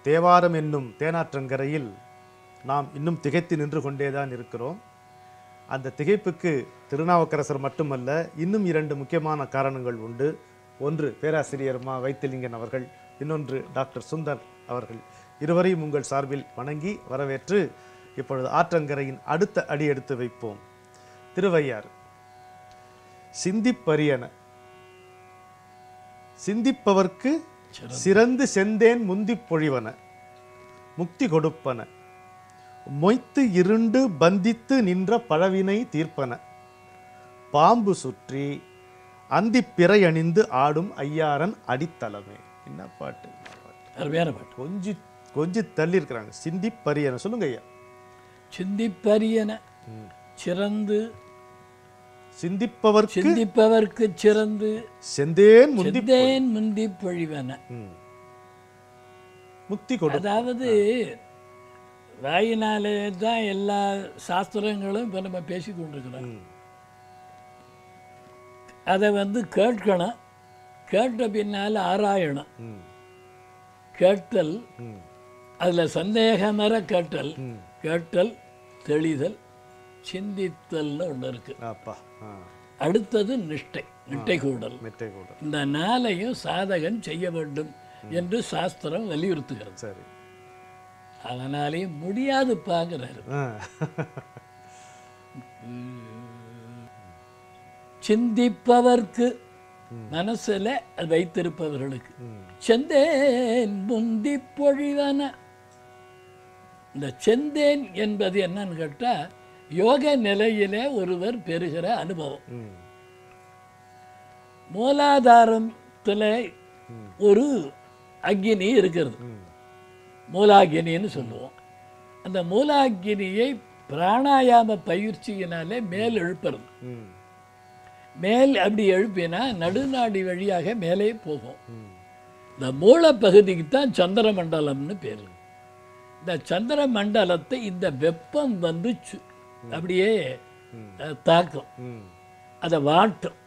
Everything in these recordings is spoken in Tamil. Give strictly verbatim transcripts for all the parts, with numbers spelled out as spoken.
தேவாரம் என்னும் தேனாற்றங்கரையில் நாம் இன்னும் திகைத்து நின்று கொண்டேதான் இருக்கிறோம். அந்த திகைப்புக்கு திருநாவுக்கரசர் மட்டுமல்ல, இன்னும் இரண்டு முக்கியமான காரணங்கள் உண்டு. ஒன்று பேராசிரியர் மா வைத்திலிங்கன் அவர்கள், இன்னொன்று டாக்டர் சுந்தர் அவர்கள். இருவரையும் உங்கள் சார்பில் வணங்கி வரவேற்று இப்பொழுது ஆற்றங்கரையின் அடுத்த அடி எடுத்து வைப்போம். திருவையாறு. சிந்திப்பரியன, சிந்திப்பவர்க்கு சிறந்து செந்தேன் முந்திப் பொழிவன, முக்தி கொடுப்பன, மொய்த்து இருண்டு பந்தித்து நின்ற பழவினை தீர்ப்பன, பாம்பு சுற்றி அந்தி பிறை அணிந்து ஆடும் ஐயாரன் அடித்தளமே. என்ன பாட்டு, அருமையான பாட்டு. கொஞ்சி கொஞ்சி தள்ளி இருக்கிறாங்க. சிந்திப்பரியன சொல்லுங்க ஐயா. சிந்திப்பரியன சிறந்து, சிந்திப்பவர்க்கு சிந்திப்பவர்க்கு சிறந்து செந்தேன் முந்தி செந்தேன் முந்தி பொழிவன, முக்தி கொடு. அதாவது வாயினாலே தான் எல்லா சாஸ்திரங்களும் இப்போ நம்ம பேசி கொண்டிருக்கிறோம். அதை வந்து கேட்கணும், கேட்ட பின்னால் ஆராயணும். கேட்டல், அதில் சந்தேகமர கேட்டல், கேட்டல் தெளிதல், சிந்தித்தல்னு ஒன்று இருக்கு. அடுத்தது நிஷ்டை, நிட்டை கூடல். இந்த நாளையும் சாதகன் செய்ய வேண்டும் என்று சாஸ்திரம் வலியுறுத்துகிறது. சரி, அதனாலேயே முடியாது பார்க்கிறாரு. சிந்திப்பவர்க்கு, மனசுல அது வைத்திருப்பவர்களுக்கு, செந்தேன் முந்தி பொழிவன. இந்த செந்தேன் என்பது என்னன்னு கேட்டா, யோக நிலையிலே ஒருவர் பெறுகிற அனுபவம். மூலாதாரத்துல ஒரு அக்னி இருக்கிறது, மூலாகினின்னு சொல்லுவோம். அந்த மூலாகினியை பிராணாயாம பயிற்சியினாலே மேல் எழுப்புறது. மேல் அப்படி எழுப்பினா நடுநாடி வழியாக மேலே போகும். இந்த மூல பகுதிக்கு தான் சந்திர மண்டலம்னு பேரு. இந்த சந்திர மண்டலத்தை இந்த வெப்பம் வந்து அப்படியே தாக்கும், அதை வாட்டும்.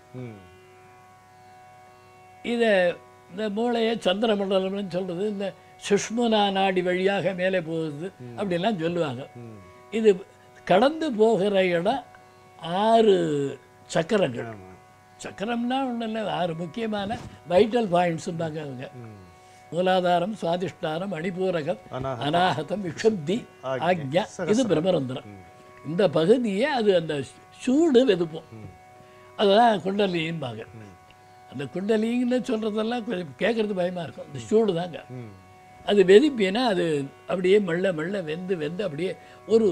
இதை இந்த மூளையை சந்திர மண்டலம்னு சொல்றது, இந்த சுஷ்முனா நாடி வழியாக மேலே போகுது அப்படின்லாம் சொல்லுவாங்க. இது கடந்து போகிற இடம் ஆறு சக்கரங்கள். சக்கரம்னா ஒன்றும் இல்லை, ஆறு முக்கியமான வைட்டல் பாயிண்ட்ஸும் பார்க்கறவங்க. மூலாதாரம், சுவாதிஷ்டானம், மணிபூரகம், அநாகதம், விஷப்தி, ஆக்ஞா, இது பிரம்மரந்திரம். இந்த பகுதியை அது அந்த சூடு வெதுப்போம். அதுதான் குண்டலின்பாங்க. அந்த குண்டலின்னு சொல்கிறதெல்லாம் கேட்குறது பயமாக இருக்கும். அந்த சூடு தாங்க. அது வெதிப்பினா அது அப்படியே மெல்ல மெல்ல வெந்து வெந்து அப்படியே ஒரு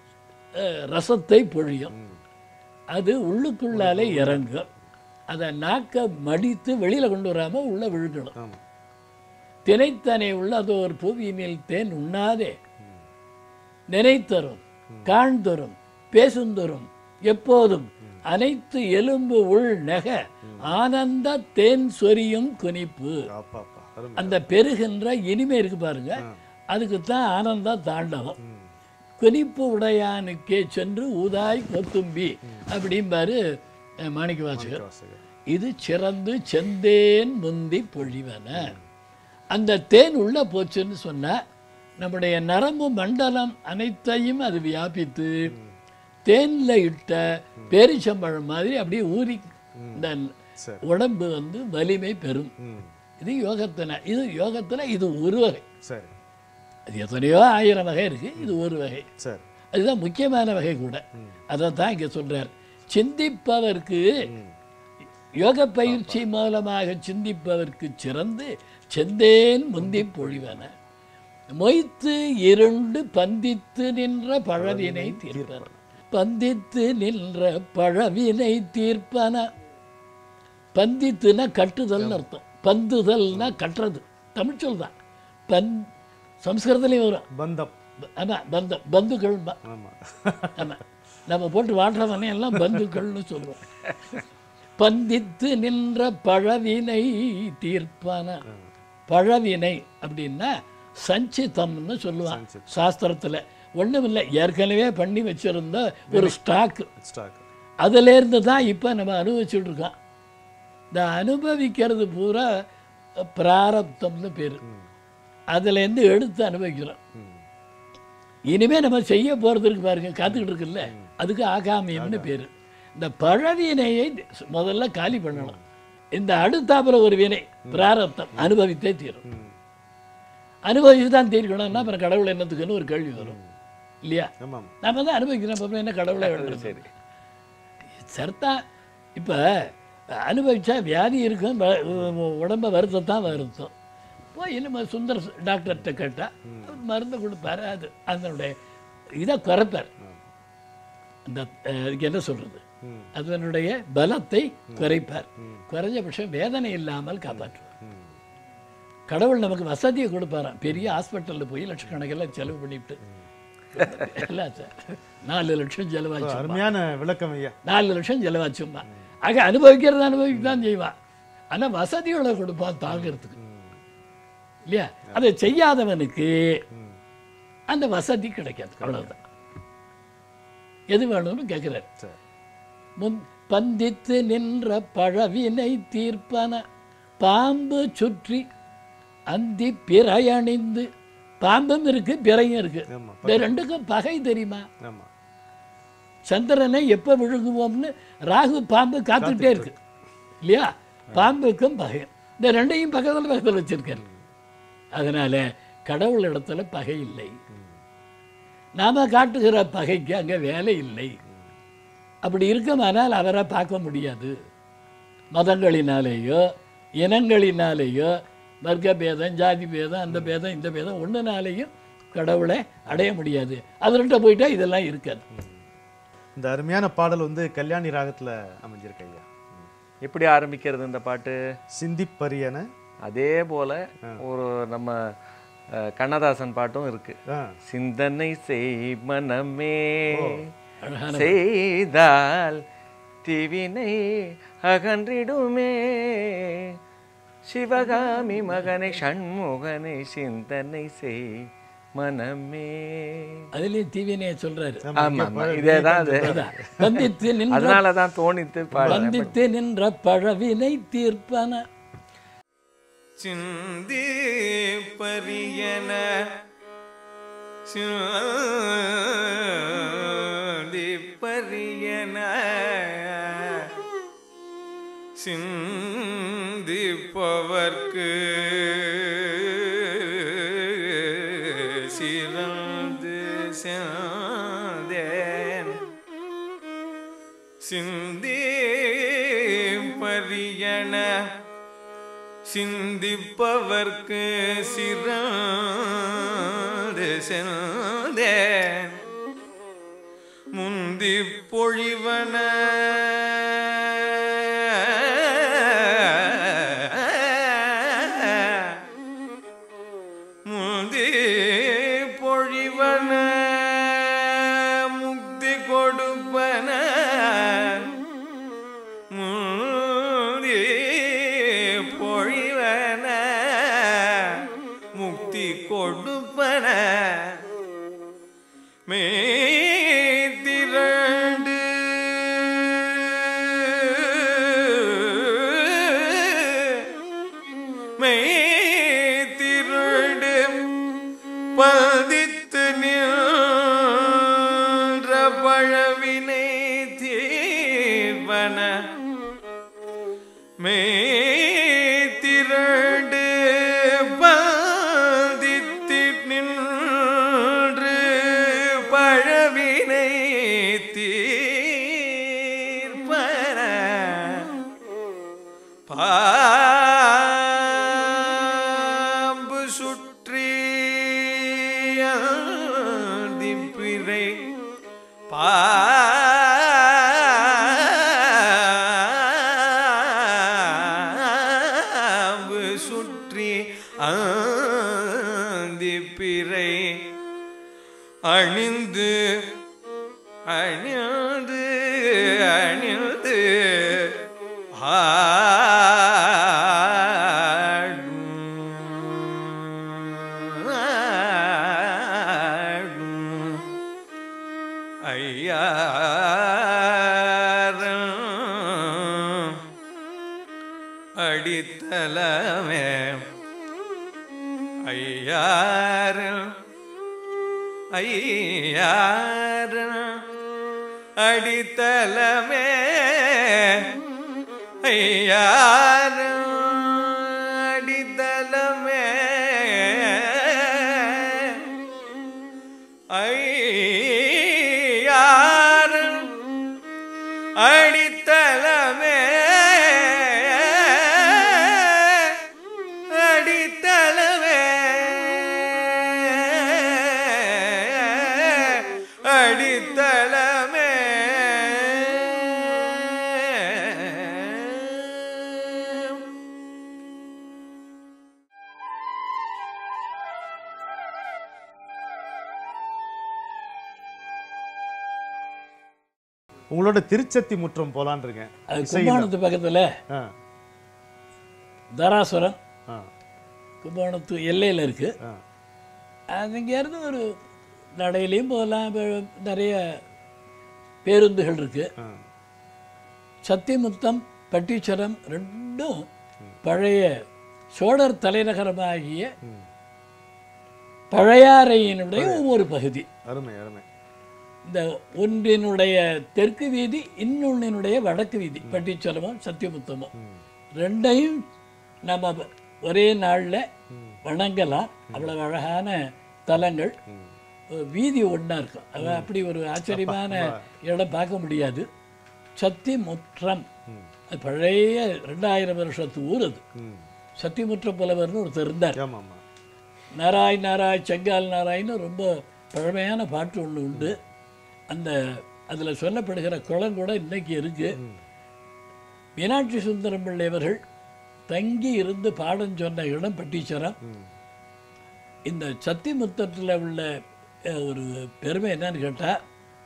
ரசத்தை பொழியும். அது உள்ளுக்குள்ளாலே இறங்கும். அதை நாக்க மடித்து வெளியில் கொண்டு வராமல் உள்ளே விழுங்கணும். தினைத்தனை உள்ளதோர் புவியினில் தேன் உண்ணாதே, நினைத்தரும் காண்தரும் பேசுந்தரும் எப்போதும் அனைத்து எலும்பு உள் நெக ஆனந்த தேன் சொரியும் குனிப்பு. அந்த பெருகின்ற இனிமை இருக்கு பாருங்க, அதுக்குத்தான் ஆனந்த தாண்டவம். குனிப்பு உடையானுக்கே சென்று ஊதாய் கொத்தும்பி அப்படிம்பாரு மாணிக்க வாசகர். இது சிறந்து செந்தேன் முந்தி பொழிவன. அந்த தேன் உள்ள போச்சுன்னு சொன்னா நம்முடைய நரம்பு மண்டலம் அனைத்தையும் அது வியாபித்து தேன்ல இட்ட பேரிச்சம்பழம் மாதிரி அப்படியே ஊறி இந்த உடம்பு வந்து வலிமை பெறும். இது யோகத்தின இது யோகத்துல இது ஒரு வகை. அது எத்தனையோ ஆயிரம் வகை இருக்கு, இது ஒரு வகை. அதுதான் முக்கியமான வகை கூட. அதை தான் இங்க சொல்றார். சிந்திப்பவர்க்கு, யோக பயிற்சி மூலமாக சிந்திப்பவர்க்கு சிறந்து செந்தேன் முந்தி பொழிவன, மொய்த்து இருண்டு பந்தித்து நின்ற பழவினை தீர்ப்பன. பந்தித்து நின்ற பழவினை தீர்ப்பன. பந்தித்துனா கட்டுதல்னு அர்த்தம். பந்துதல்னா கட்டுறது, தமிழ் சொல் தான். பந் சம்ஸ்கிருதத்துலேயும் வரும் பந்தம். ஆமாம், பந்தம், பந்துக்கள். ஆமாம், நம்ம போட்டு வாட்டுறவனே எல்லாம் பந்துக்கள்னு சொல்லுவோம். பந்தித்து நின்ற பழவினை தீர்ப்பான. பழவினை அப்படின்னா சஞ்சிதம்னு சொல்லுவான் சாஸ்திரத்தில். ஒன்றும் இல்லை, ஏற்கனவே பண்ணி வச்சிருந்த ஒரு ஸ்டாக்கு. அதுலேருந்து தான் இப்போ நம்ம அனுபவிச்சுட்டு இருக்கோம். இந்த அனுபவிக்கிறது பூரா பிராரப்தம்னு பேர். அதுலேருந்து எடுத்து அனுபவிக்கிறோம். இனிமேல் நம்ம செய்ய போகிறதுக்கு பாருங்க காத்துக்கிட்டு இருக்குல்ல, அதுக்கு ஆகாமியம்னு பேர். இந்த பழவினையை முதல்ல காலி பண்ணணும். இந்த அடுத்தாப்புல ஒரு வினை பிராரப்தம் அனுபவித்தே தீரும். அனுபவிச்சு தான் தீர்க்கணும்னா அப்புறம் கடவுள் என்னத்துக்குன்னு ஒரு கேள்வி வரும் இல்லையா? நம்ம தான் அனுபவிக்கிறோம், அப்புறம் என்ன கடவுளை வேணும்? சரி சர்த்தா இப்போ அனுபவிச்சா வியாதி இருக்கும், உடம்ப வருத்தத்தான் வருத்தம். போய் நம்ம சுந்தர் டாக்டர்கிட்ட கேட்டால் மருந்து கொடுப்பாரு, அது அதனுடைய இதை குறைப்பார். அந்த அதுக்கு என்ன சொல்கிறது, அதனுடைய பலத்தை குறைப்பார். குறைஞ்சபட்சம் வேதனை இல்லாமல் காப்பாற்றுவார். கடவுள் நமக்கு வசதியை கொடுப்பாராம். பெரிய ஹாஸ்பிட்டலில் போய் லட்சக்கணக்கில் செலவு பண்ணிவிட்டு இல்லை சார், நாலு லட்சம் செலவாச்சு. அருமையான விளக்கம் ஐயா. நாலு லட்சம் செலவாச்சும்மா. ஆக அனுபவிக்கிறது அனுபவிக்க தான் செய்வான், ஆனால் வசதியோட கொடுப்பான் தாங்கிறதுக்கு இல்லையா? அதை செய்யாதவனுக்கு அந்த வசதி கிடைக்காது. அவ்வளவுதான். எது வேணும்னு கேட்கிறார். முன் பந்தித்து நின்ற பழவினை தீர்ப்பன பாம்பு சுற்றி அந்தி பிறையணிந்து. பாம்பும் இருக்கு பிறையும் இருக்கு. இந்த ரெண்டுக்கும் பகை தெரியுமா? சந்திரனை எப்ப விழுங்குவோம்னு ராகு பாம்பு காத்துக்கிட்டே இருக்கு இல்லையா? பாம்புக்கும் பகை. இந்த ரெண்டையும் பக்கத்தில் பக்கத்தில் வச்சிருக்காரு. அதனால கடவுள் இடத்துல பகை இல்லை. நாம காட்டுகிற பகைக்கு அங்கே வேலை இல்லை. அப்படி இருக்குமானால் அவரை பார்க்க முடியாது. மதங்களினாலேயோ இனங்களினாலேயோ வர்க்க பேதம் ஜாதி பேதம் அந்த பேதம் இந்த பேதம் ஒன்றுனாலேயும் கடவுளை அடைய முடியாது. அதுகிட்ட போயிட்டா இதெல்லாம் இருக்காது. இந்த அருமையான பாடல் வந்து கல்யாணி ராகத்தில் அமைஞ்சிருக்கு ஐயா. எப்படி ஆரம்பிக்கிறது இந்த பாட்டு? சிந்திப்பரியன. அதே போல ஒரு நம்ம கண்ணதாசன் பாட்டும் இருக்கு. சிந்தனை செய் மனமே செய்தால் தீவினை அகன்றிடுமே சிவகாமி மகனை ஷண்முகனை சிந்தனை செய் மனமே. அதுலயும் தீவினையை சொல்றாரு. ஆமா இதேதான் அது. அதனாலதான் தோணித்து பந்தித்து நின்ற பழவினை தீர்ப்பன சிந்தி பரியன சிந்தி பரியன சிந்திப்பவர்க்கு சிறந்து சேந்தேன். சிந்தி பரியன சிந்திப்பவர்க்கு சிறந்து சேந்தேன். முந்தி பொழிவன முந்தி பொழிவன முக்தி கொடுப்பன. முந்தி பொழிவன முக்தி கொடுப்பன. மே பதித்து நின்ற பழவினை தீர்ப்பன. மே திரண்டு பதித்து நின்று பழவினை தீர்ப்பன. பாம்பு சுற்றி பிறை பாம்பு சுற்றி ஆந்தி பிறை அணிந்து அணிந்து அணிந்து அடித்தலமே ஐயாரன் ஐயாரன் அடித்தலமே ஐயாரன் அடித்தலமே ஐயாரன் அடித்தலமே அடித்தலமே அடித்தலமே உங்களோட திருச்சத்தி முற்றம் போலான் இருக்கேன். அது கும்பகோணத்து பக்கத்துல ஆ, தாராசுரம் ஆ, கும்பகோணத்து எல்லையில் இருக்கு. ஆ. அது இங்கேருந்து ஒரு நடையிலையும் போகலாம். இப்ப நிறைய பேருந்துகள் இருக்கு. ஆ. சத்திமுத்தம் பட்டீச்சரம் ரெண்டும் பழைய சோழர் தலைநகரமாகிய பழையாறையினுடைய ஒவ்வொரு பகுதி. அருமை அருமை. இந்த ஒன்றினுடைய தெற்கு வீதி, இன்னொன்றினுடைய வடக்கு வீதி. பட்டீச்சரமும் சத்தியமுத்தமும் ரெண்டையும் நம்ம ஒரே நாளில் வணங்கலாம். அவ்வளவு அழகான தலங்கள். வீதி ஒன்றா இருக்கும். அது அப்படி ஒரு ஆச்சரியமான இடம் பார்க்க முடியாது. சத்திமுற்றம் அது பழைய ரெண்டாயிரம் வருஷத்து ஊர். அது சத்திமுற்ற புலவர்னு ஒருத்தர் இருந்தார். ஆமா ஆமா. நாராய் நாராய் செங்கால் நாராய்னு ரொம்ப பழமையான பாட்டு ஒன்று உண்டு. அந்த அதில் சொல்லப்படுகிற குளம் கூட இன்னைக்கு இருக்கு. மீனாட்சி சுந்தரம் பிள்ளை அவர்கள் தங்கி இருந்து பாடம் சொன்ன இடம் பட்டீச்சரம். இந்த சத்திமுத்தத்தில் உள்ள அஹ், ஒரு பெருமை என்னன்னு கேட்டால்,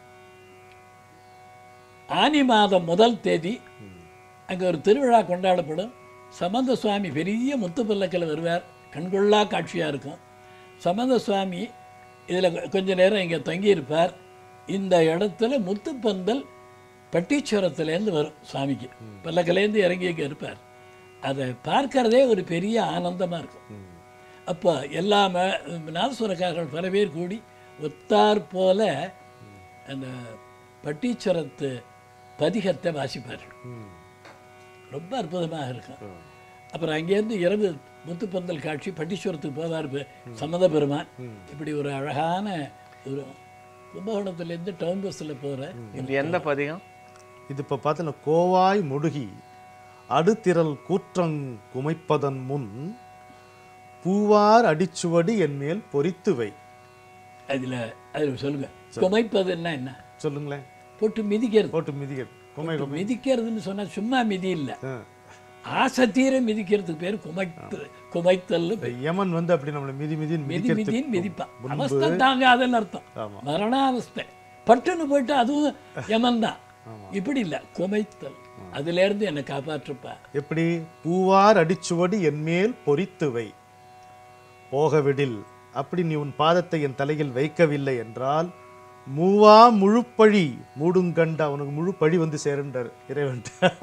ஆனி மாதம் முதல் தேதி அங்கே ஒரு திருவிழா கொண்டாடப்படும். சம்பந்த சுவாமி பெரிய முத்து பல்லக்கில் வருவார். கண்கொள்ளா காட்சியாக இருக்கும். சம்பந்த சுவாமி இதில் கொஞ்ச நேரம் இங்கே தங்கியிருப்பார். இந்த இடத்துல முத்துப்பந்தல் பட்டீச்சரத்துலேருந்து வரும். சுவாமிக்கு பல்லக்கிலேருந்து இறங்கி இங்கே இருப்பார். அதை பார்க்கறதே ஒரு பெரிய ஆனந்தமாக இருக்கும். அப்போ எல்லா ம- நாதசுரக்காரர்கள் பல பேர் கூடி ஒத்தார் போல அந்த பட்டீச்சரத்து பதிகத்தை வாசிப்பார்கள். ரொம்ப அற்புதமாக இருக்கும். அப்புறம் அங்கேருந்து இரவு முத்துப்பந்தல் காட்சி பட்டீஸ்வரத்துக்கு போவார் பெ- சம்மத பெருமான். இப்படி ஒரு அழகான ஒரு கும்பகோணத்துலேருந்து டவுன் பஸ்ஸில் போகிற இது எந்த பதிகம்? இது இப்போ பார்த்தீங்கன்னா, கோவாய் முடுகி அடுத்திரல் கூற்றங் குமைப்பதன் முன் பூவார் அடிச்சுவடி என் மேல் பொறித்து வை. அதில் அதில் சொல்லுங்க. குமைப்பதுன்னா என்ன? சொல்லுங்களேன். போட்டு மிதிக்கிறது. போட்டு மிதிக்க குமை போட்டு மிதிக்கிறதுன்னு சொன்னால் சும்மா மிதி இல்லை. ஆ. ஆசத்தீர மிதிக்கிறதுக்கு பேர் குமைத்து குமைத்தல். இந்த யமன் வந்து அப்படி நம்மளை மிதி மிதின்னு மிதி மிதிக்கிறதுக்கு மிதின்னு மிதிப்பான். முன்பு- அவஸ்தை தாங்காதுன்னு அர்த்தம். ஆமா. மரணாவஸ்தை. பட்டுன்னு போயிட்டு அதுவும் யமன் தான். இப்படி இல்லை, குமைத்தல். அதுல இருந்து என்னை காப்பாற்றுப்பா. எப்படி? பூவார் அடிச்சுவடி என் மேல் பொறித்து வை, போகவிடில். அப்படி நீ உன் பாதத்தை என் தலையில் வைக்கவில்லை என்றால் மூவா முழுப்பழி மூடுங்கண்டா, உனக்கு முழு பழி வந்து சேருண்டார் இறைவன்.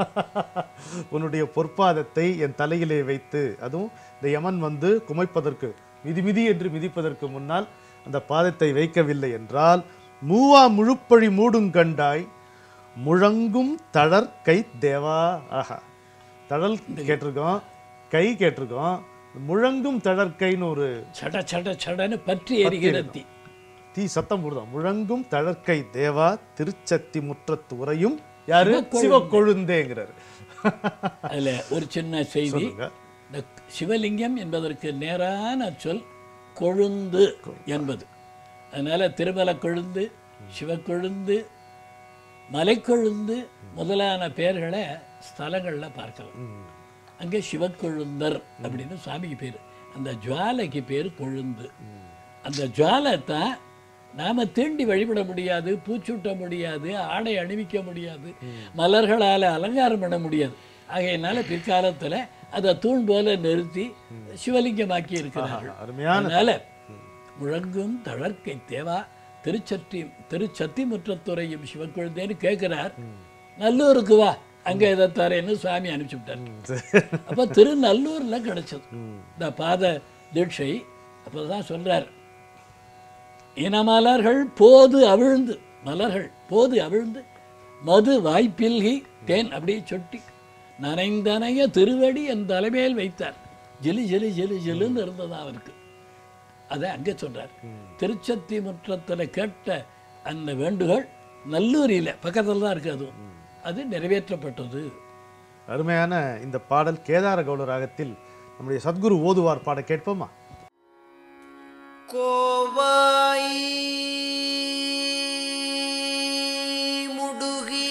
உன்னுடைய பொற்பாதத்தை என் தலையிலே வைத்து, அதுவும் இந்த யமன் வந்து குமைப்பதற்கு மிதி மிதி என்று மிதிப்பதற்கு முன்னால் அந்த பாதத்தை வைக்கவில்லை என்றால் மூவா முழுப்பழி மூடுங்கண்டாய் முழங்கும் தளர் கை தேவா. ஆஹா, தழல் கேட்டிருக்கோம், கை கேட்டிருக்கோம். முழங்கும் தளர்கைன்னு ஒரு சட சட சடன்னு பற்றி எரிகிற தீ. தீ சத்தம் போடுதான். முழங்கும் தளர்கை தேவா திருச்சத்தி முற்றத்து உரையும் யாரு? சிவக்கொழுந்தேங்கிறார். அதுல ஒரு சின்ன செய்தி. சொல்லுங்க. இந்த சிவலிங்கம் என்பதற்கு நேரான சொல் கொழுந்து என்பது. அதனால திருமலை கொழுந்து, சிவக்கொழுந்து, மலைக்கொழுந்து முதலான பெயர்களை ஸ்தலங்கள்ல பார்க்கலாம். அங்கே சிவக்கொழுந்தர் அப்படின்னு சுவாமிக்கு பேர். அந்த ஜுவாலைக்கு பேர் கொழுந்து. அந்த ஜுவாலை தான் நாம தீண்டி வழிபட முடியாது, பூச்சூட்ட முடியாது, ஆடை அணிவிக்க முடியாது, மலர்களால் அலங்காரம் பண்ண முடியாது. ஆகையினால பிற்காலத்துல அதை தூண் போல நிறுத்தி சிவலிங்கமாக்கி இருக்கிறார்கள். அதனால முழங்கும் தளர்க்கை தேவா திருச்சத்தி திருச்சத்தி முற்றத்துறையும் சிவக்கொழுந்தேன்னு கேட்கிறார். நல்லூருக்கு வா, அங்க இதை தரேன்னு சுவாமி அனுப்பிச்சு விட்டார். அப்ப திருநல்லூர்ல கிடைச்சது இந்த பாத தீட்சை. அப்போ தான் சொல்கிறார், இனமலர்கள் போது அவிழ்ந்து, மலர்கள் போது அவிழ்ந்து மது வாய்ப்பில்கி தேன் அப்படியே சொட்டி நனைந்தனைய திருவடி என் தலைமையில் வைத்தார். ஜெலி ஜெலி ஜெலி ஜெலுன்னு இருந்ததா அவருக்கு. அதை அங்கே சொல்கிறார். திருச்சத்தி முற்றத்தில் கேட்ட அந்த வேண்டுகோள் நல்லூரியில் பக்கத்தில் தான் இருக்குது, அதுவும் அது நிறைவேற்றப்பட்டது. அருமையான இந்த பாடல் கேதார கௌள ராகத்தில் நம்முடைய சத்குரு ஓதுவார் பாட கேட்போமா? கோவாய் முடுகி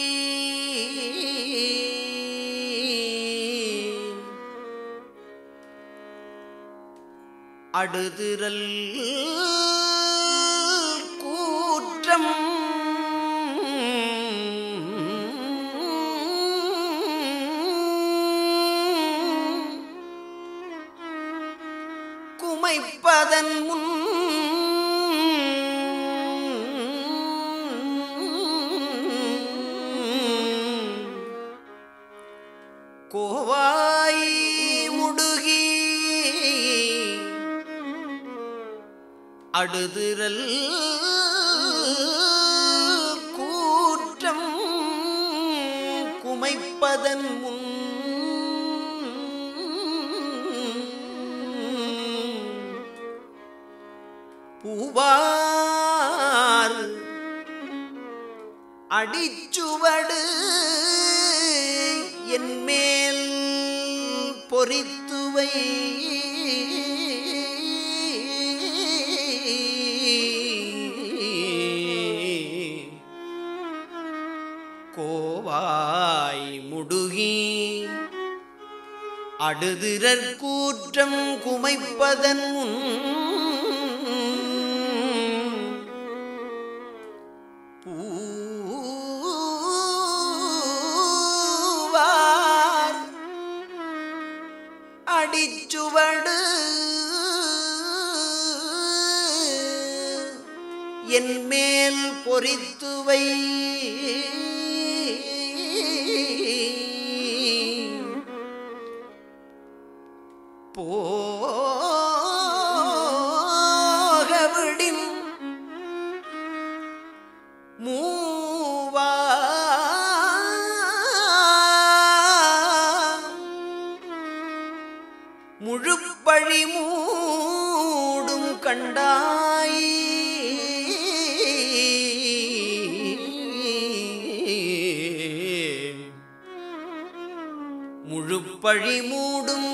அடுதிரல் கூற்றம் குமைப்பதன் முன் கோவாய் முடுகி அடுதிரல் கூற்றம் குமைப்பதன் முன் பூவார் அடிச்சுவடு என் மேல் பொறித்துவை கோவாய் முடுகி அடுதிரற் கூற்றம் குமைப்பதன் முன் பூவார் அடிச்சுவடு என் மேல் பொறித்துவை போகவிடின் மூவா முழுப்பழி மூடும் கண்டாய் முழுப்பழி மூடும்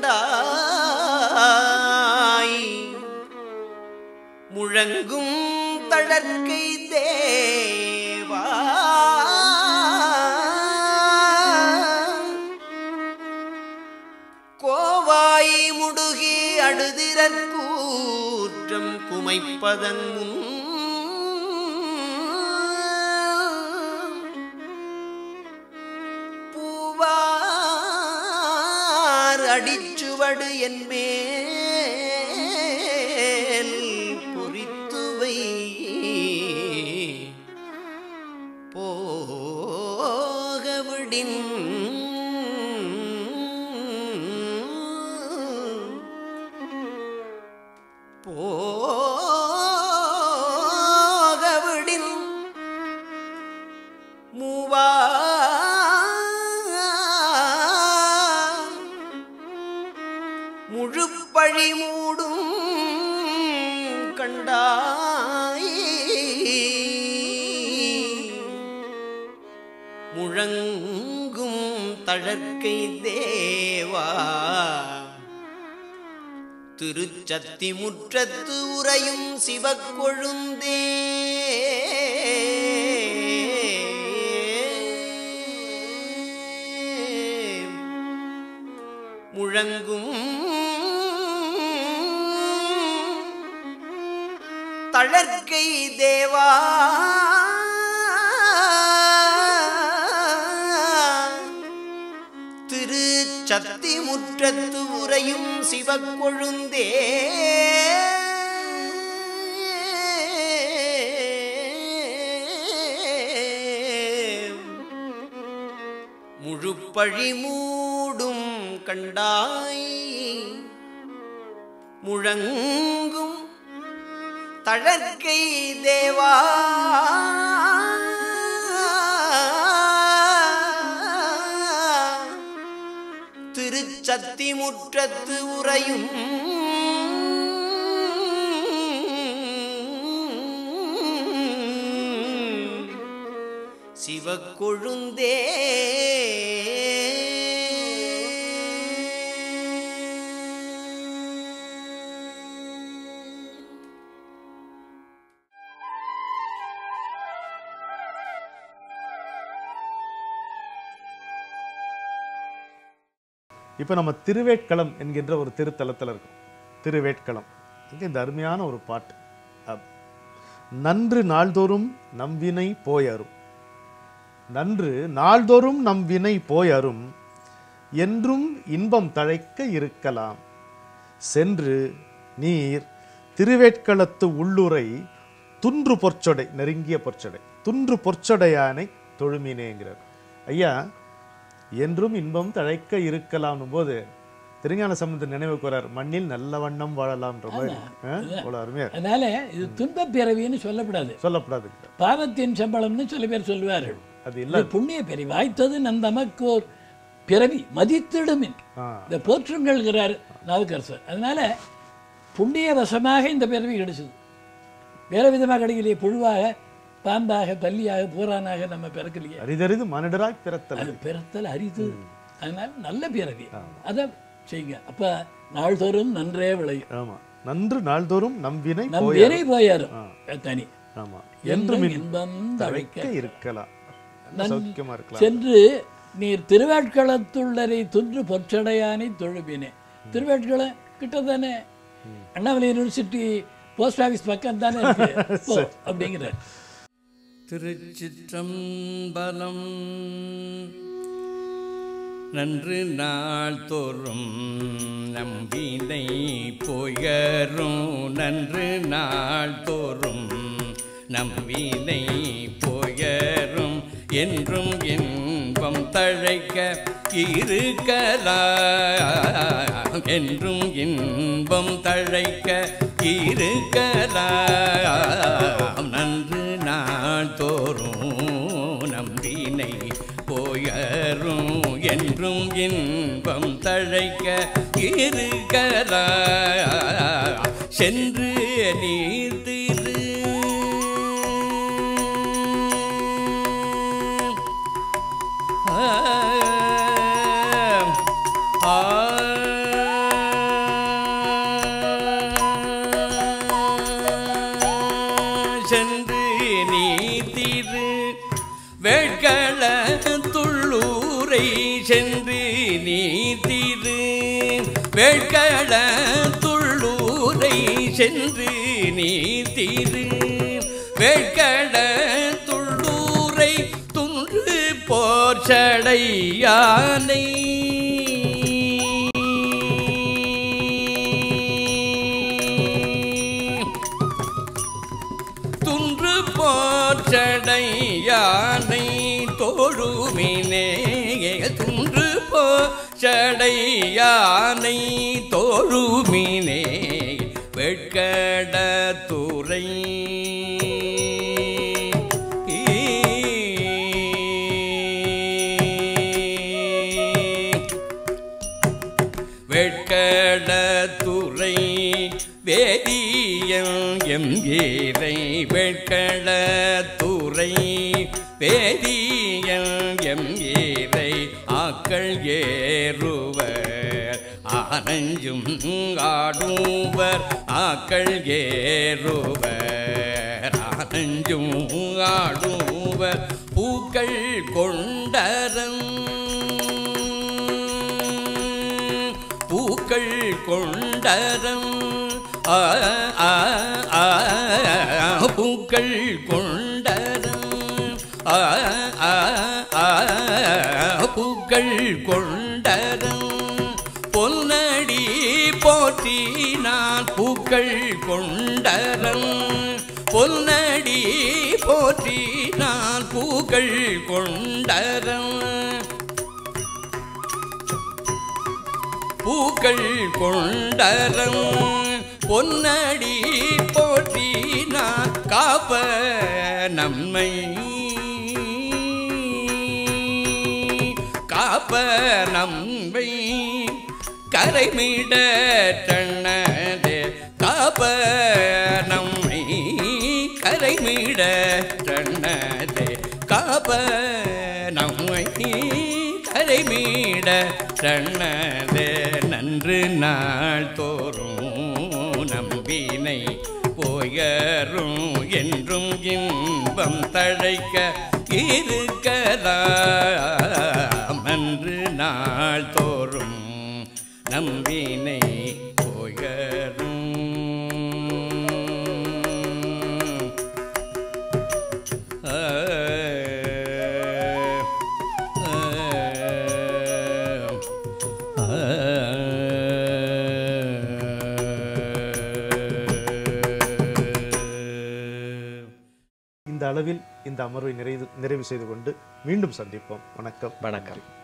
கண்டாய் முழங்கும் தளர்க்கை தேவா கோவாய் முடுகி அடுதிரற் கூற்றம் குமைப்பதன் முன் பூவார் அடிச்சுவடு என் மேல் பொறித்துவை போகவிடின் போகவிடின் மூவா முழுப்பழி மூடும் கண்டாய் முழங்கும் தளர்க்கை தேவா திருச்சத்தி முற்றத்து உறையும் சிவக்கொழுந்தே முழங்கும் தளர்க்கை தேவா திருச்சத்தி முற்றத்து உறையும் சிவக்கொழுந்தே முழுப்பழி மூடும் கண்டாய் முழங்கும் தழற்கை தேவா திருச்சத்தி முற்றத்து உறையும் சிவக்கொழுந்தே இப்போ நம்ம திருவேட்களம் என்கின்ற ஒரு திருத்தலத்தில் இருக்கும். திருவேட்களம் இங்கே இந்த அருமையான ஒரு பாட்டு. நன்று நாள்தோறும் நம் வினை போயரும், நன்று நாள்தோறும் நம் வினை போயரும், என்றும் இன்பம் தழைக்க இருக்கலாம். சென்று நீர் திருவேட்களத்து உள்ளுரை துன்று பொற்சொடை, நெருங்கிய பொற்சொடை, துன்று பொற்சொடையானை தொழுமினேங்கிறார். ஐயா, என்றும் இன்பம் தழைக்க இருக்கலாம் போது திருஞான சம்பந்தர் நினைவுக்கு வரார், மண்ணில் நல்ல வண்ணம் வாழலாம்ன்ற மாதிரி. அருமையா. அதனால இது துன்ப பிறவின்னு சொல்லப்படாது, சொல்லப்படாது. பாவத்தின் சம்பளம்னு சில பேர் சொல்லுவார்கள். அது இல்ல, புண்ணிய பிறவி வாய்த்தது நம் தமக்கு ஒரு பிறவி மதித்திடுமின் இந்த போற்றுங்கள்கிறார் நாவுக்கரசர். அதனால புண்ணிய வசமாக இந்த பிறவி கிடைச்சது, வேற விதமாக கிடைக்கலையே. புழுவாக, பாம்பாக, பல்லியாக, பூரானாக நம்ம பிறக்கலையே. அரிதறிது மனிதராய் பிறத்தல், அது பிறத்தல் அரிது. அதனால நல்ல பிறவி அதை செய்யுங்க. அப்ப நாள்தோறும் நன்றே விளையும். ஆமா, நன்று நாள்தோறும் நம் வினை நம் வினை போயாரும் தனி. ஆமா, என்றும் இன்பம் தழைக்க இருக்கலாம், சௌக்கியமா இருக்கலாம். சென்று நீர் திருவேட்களத்துள்ளரை துன்று பொற்சடையானை தொழுவினே. திருவேட்களம் கிட்ட தானே, அண்ணாமலை யூனிவர்சிட்டி போஸ்ட் ஆஃபீஸ் பக்கம் தானே இருக்கு அப்படிங்கிற. திருச்சிற்றம்பலம். நன்று நாள் தோறும் நம்பினை போயரும், நன்று நாள் தோறும் நம்பினை போயரும், என்றும் இன்பம் தழைக்க இருக்கலாம், என்றும் இன்பம் தழைக்க இருக்கலாம். நன்று நாள் தோறும் நம்பினை போயரும், என்றும் இன்பம் தழைக்க இருக்கலாம். சென்று நீர் திரு சென்று நீர் திரு வேட்களத்துள்ளூரை, சென்று நீர் திரு வேட்களத்துள்ளூரை, சென்று நீர் திரு வேட்களத்துள்ளூரை, துன்று போர்ச்சடையானை துன்று போர்ச்சடையானை தோழுமினே, துன்று போர்ச்சடையானை தோழுமினே, வெட்கடத்துறை வெட்கடத்துறை வேதியன் எம்கீரை, வெட்கடத்துறை வேதியன் எம்கீரை, ஆக்கள் ஏறுவர் ஆனஞ்சும் ஆடுவர், ஆக்கள் ஏறுவர் ஆனஞ்சும் ஆடுவர், பூக்கள் கொண்டரன் பூக்கள் கொண்டரம் ஆ ஆ ஆ பூக்கள் கொண்டரம் ஆ ஆ ஆ பூக்கள் கொண்டரம், பொன்னடி போற்றி நான் பூக்கள் கொண்டரம், பொன்னடி போற்றி நான் பூக்கள் கொண்டரம், பூக்கள் கொண்டரம் பொன்னடி போற்றி நான் காப்ப நம்மை காப்ப நம்மை கரைமிட தன்னதே காப்ப நம்மை கரைமிட தன்னதே காப்ப நம்மை கரைமிட தன்னதே நன்று நாள் தோறும் நம்பினை போயரும் என்றும் இன்பம் தழைக்க இருக்கலாம் நன்று நாள் தோறும் நம்பினை போயரும் இந்த அளவில் இந்த அமர்வை நிறைவு நிறைவு செய்து கொண்டு மீண்டும் சந்திப்போம். வணக்கம். வணக்கம்.